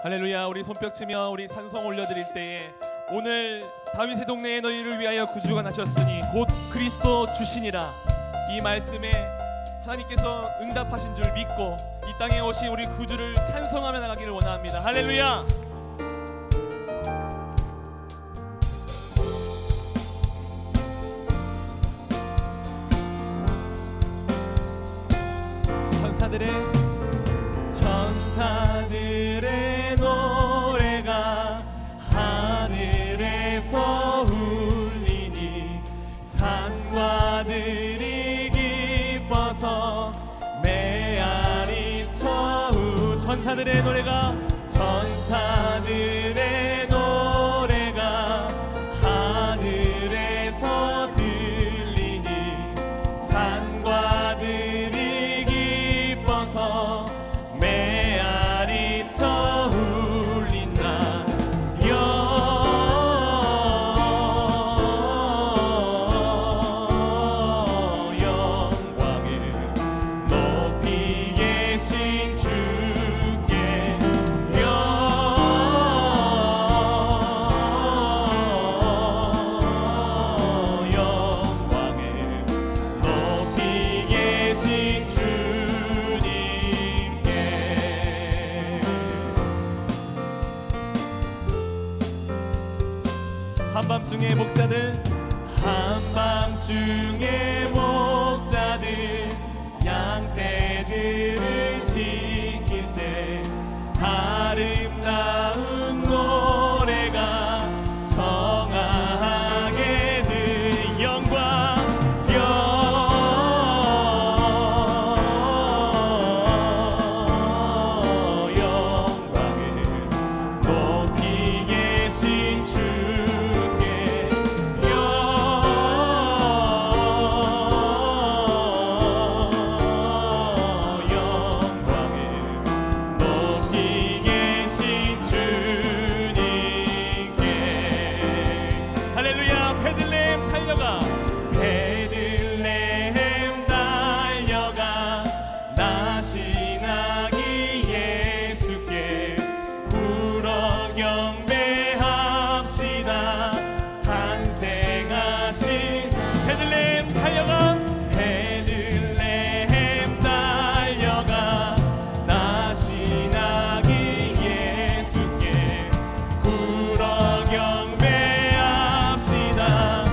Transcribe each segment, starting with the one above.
할렐루야. 우리 손뼉치며 우리 찬송 올려드릴 때에 오늘 다윗의 동네에 너희를 위하여 구주가 나셨으니 곧 그리스도 주시니라, 이 말씀에 하나님께서 응답하신 줄 믿고 이 땅에 오신 우리 구주를 찬송하며 나가기를 원합니다. 할렐루야. 천사들의 노래가 하늘에서 울리니 산과 들이 기뻐서 메아리 쳐우. 천사들의 노래가 하늘에서 들리니 산과 들이 기뻐서 메아리 쳐 울린다. 영광을 높이 계신 주께 영광을 높이 계신 주님께. 한밤중의 목자들 양떼들을 지킬 때 아름다운 노래가 청하게 들 영광을 높이 계신 주께 베들레헴 달려가 나시나기 예수께 불어 경배합시다. 탄생하신 베들레헴 달려가 나시나기 예수께 불어 경배합시다.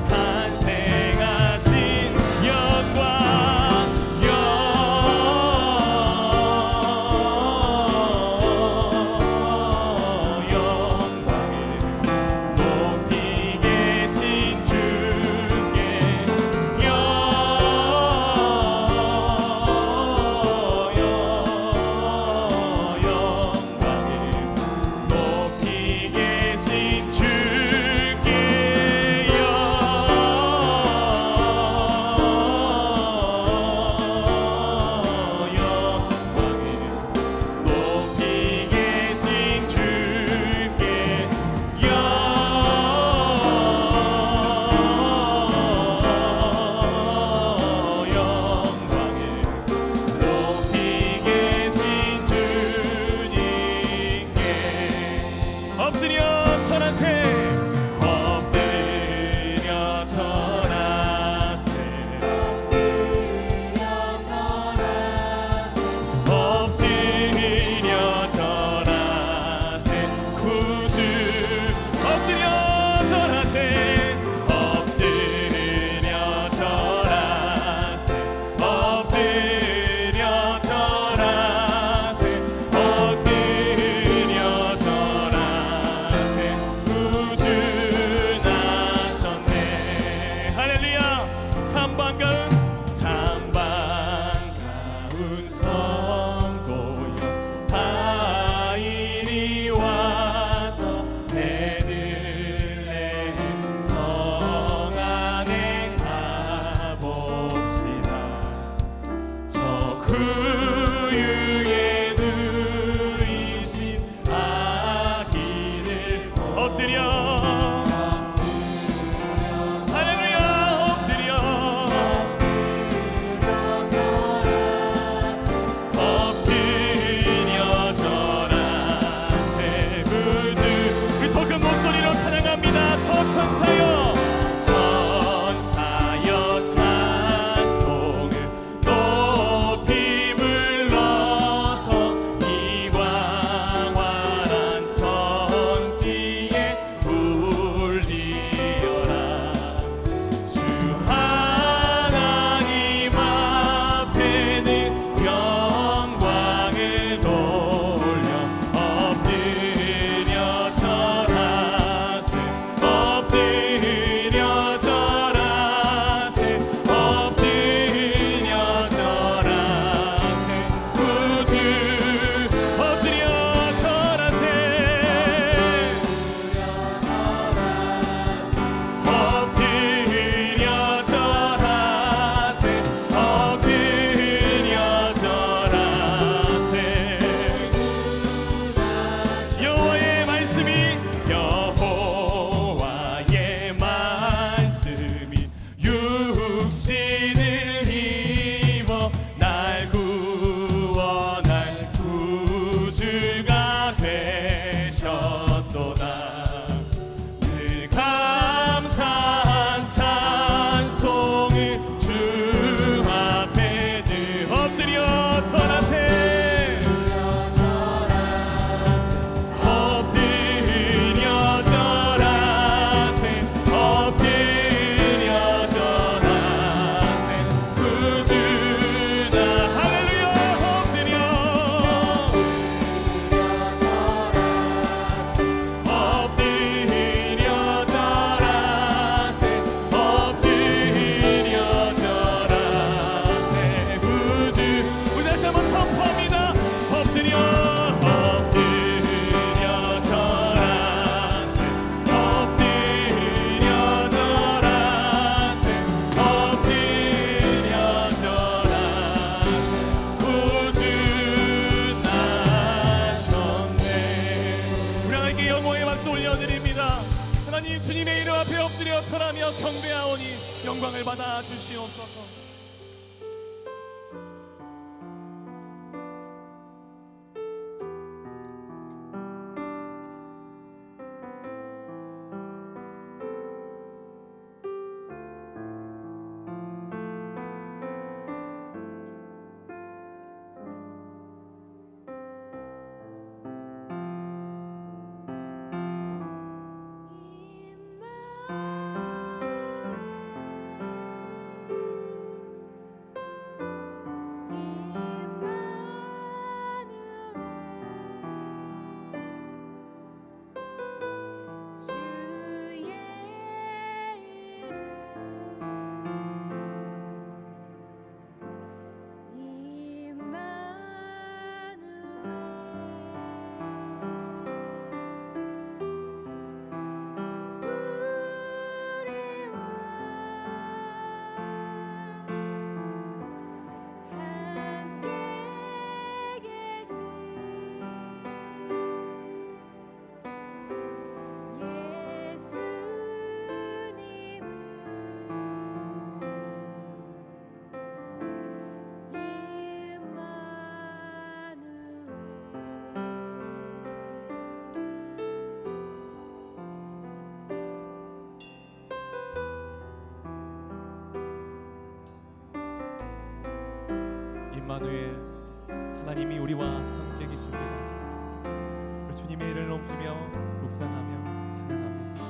엎드려 절하세. 엎드려 절하세. 엎드려 절하세. 구주 엎드려 절하세. 엎드려 절하세. 엎드려 절하세. 엎드려 절하세. 구주 나셨네. 할렐루야. 참 반가운 선고요 다 이리 와서 베들레헴 성 안에 가봅시다. 저 구유에 누이신 아기를 엎드려 할렐루야. 엎드려 엎드려 절하세. 엎드려 절하세. 하나님 주님의 이름 앞에 엎드려 절하며 경배하오니 영광을 받아 주시옵소서. 임마누엘, 하나님이 우리와 함께 계십니다. 우리 주님의 이름을 높이며 묵상하며 찬양합니다.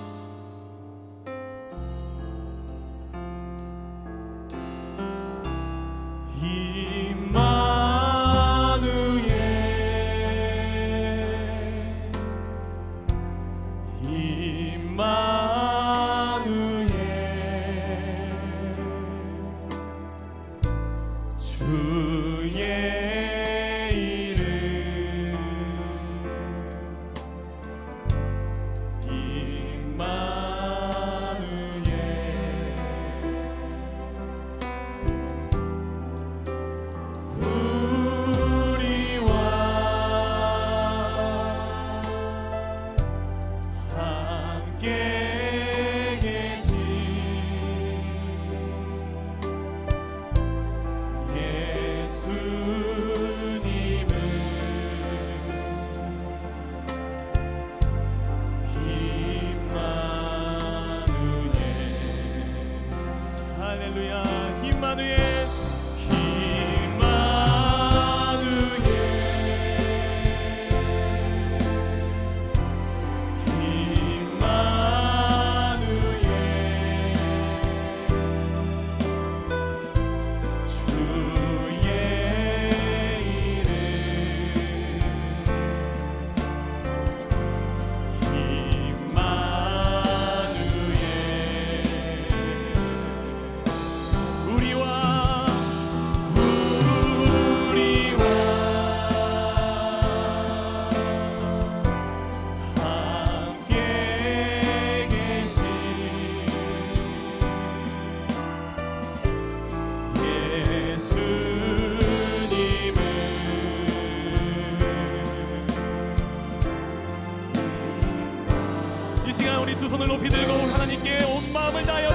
두 손을 높이 들고 하나님께 온 마음을 다하여